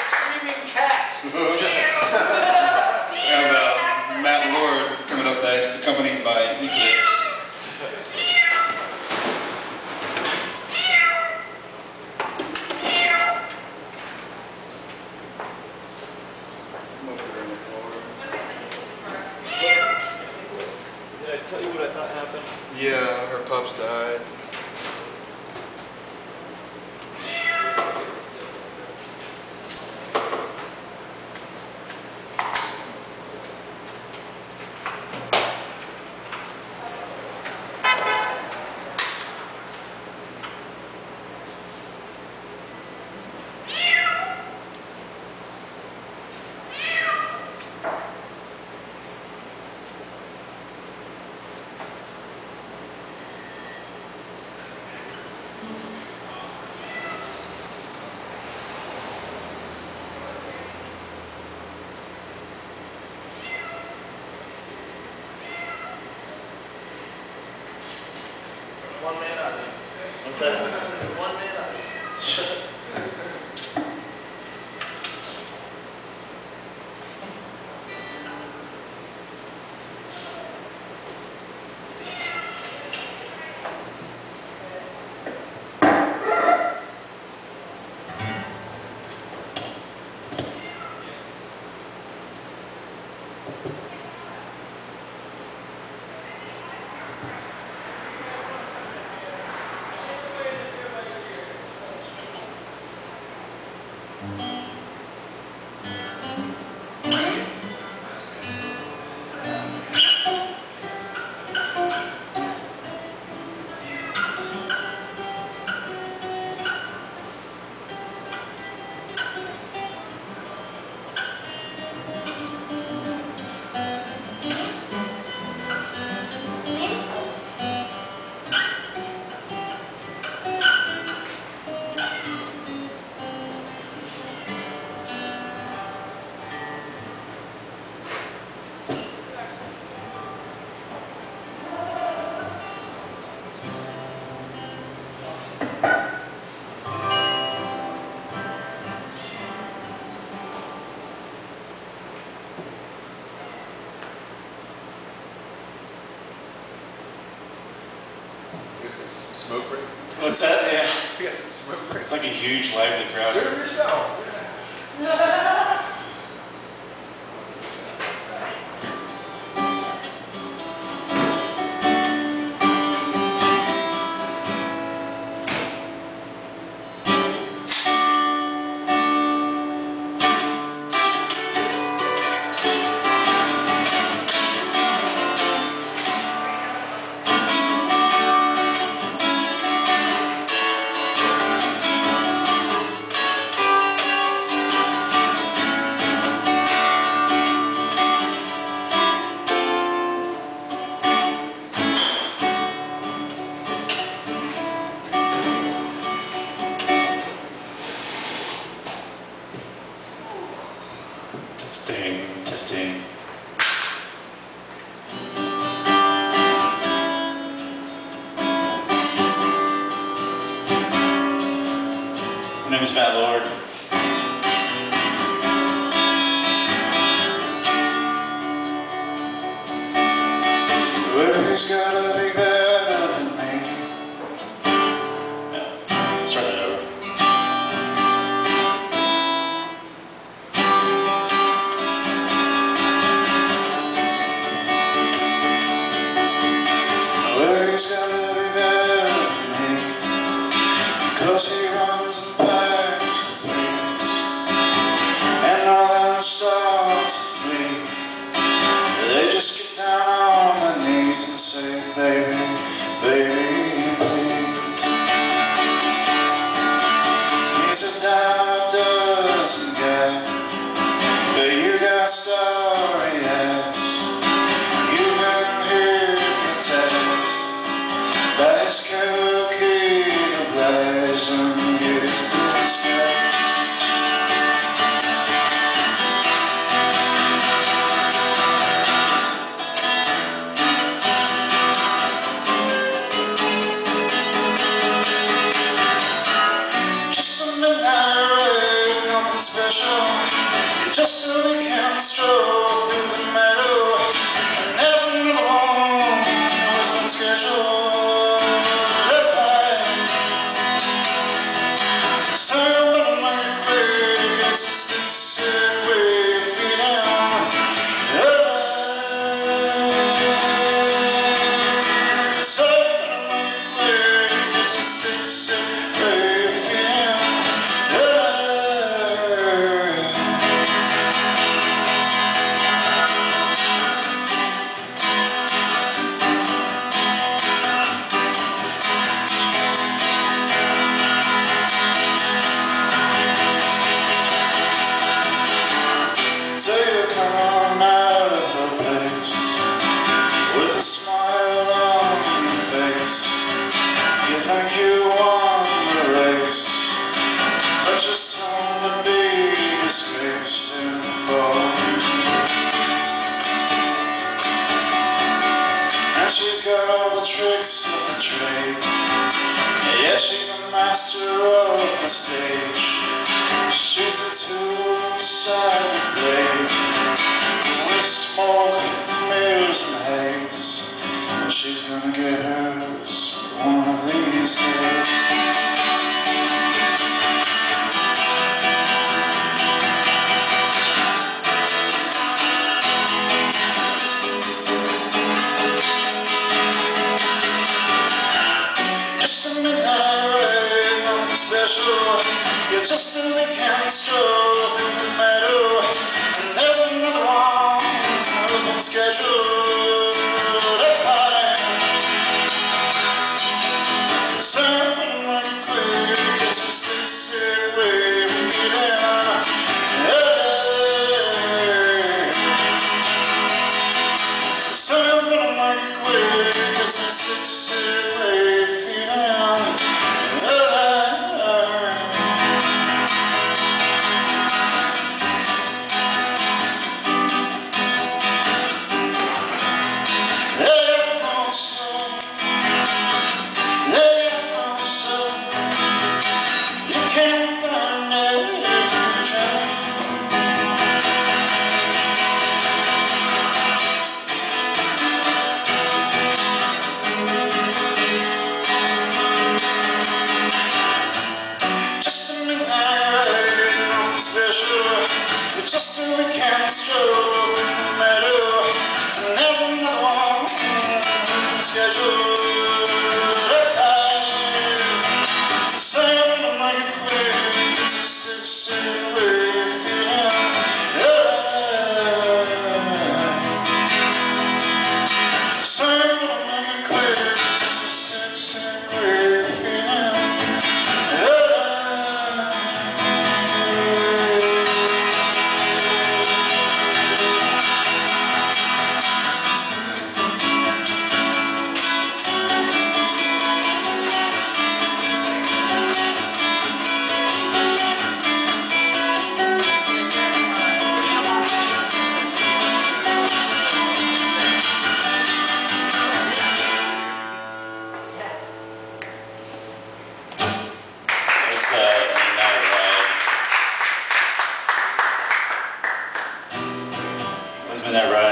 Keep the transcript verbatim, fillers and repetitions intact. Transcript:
screaming cat. We have uh, Matt Lord coming up next, accompanied by Eclipse. Did I tell you what I thought happened? Yeah, her pups died. One man audience. What's that? One man audience. Smoke break? What's that? Yeah. I guess it's smoke break. It's like a huge, lively crowd. Serve yourself. Testing, testing. My name is Matt Lord. Whoever's gotta be better than me. Yeah, start that over. Whoever's gotta be better than me, because he runs and packs the threes, and all them start to flee. They just get down on their knees and say, baby, baby, please. He's a dime a dozen guy, but you got starry eyes. You've been hypnotized by his cavalcade of lies and years to the sky. Just a midnight ride off the nothing special. You're just a weekend stroll through the meadow, and there's another one who's been scheduled at five. Turn but I'm like a quick, it's a six-cent way feeling. Turn but I'm like a quick, it's a six-cent way feeling. So you come on out of her place with a smile on your face. You think you won the race, but you're soon to be disgraced in the fall. And she's got all the tricks of the trade. Yeah, she's a master of the stage. She's a two-sided blade with smoke, mirrors and haze. And she's gonna get hers one of these days. Just a midnight raid, nothing special. You're just a weekend stroll through the meadow, and there's another one who's been scheduled at five. Something like a quick, it's a six-cent way feeling. Something like a quick, it's a six-cent way feeling. Just a weekend stroll through the meadow, and there's another one scheduled at five. Saying I'm like a quick, it's a six-cent way feeling. Saying I'm like a quick, it's a six-cent way feeling. It's uh, Midnight Ride. It was Midnight Ride.